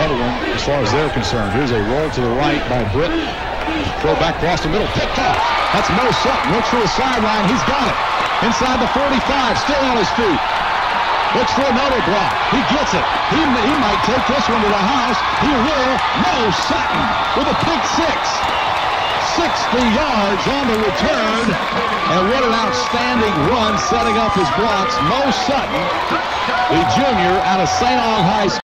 another one as far as they're concerned. Here's a roll to the right by Brittain. Throw back across the middle. Picked off. That's Mo Sutton. Looks for the sideline. He's got it. Inside the 45. Still on his feet. Looks for another block. He gets it. He might take this one to the house. He will. Mo Sutton with a pick six. 60 yards on the return. And what an outstanding run setting up his blocks. Mo Sutton, the junior out of St. Aug High School.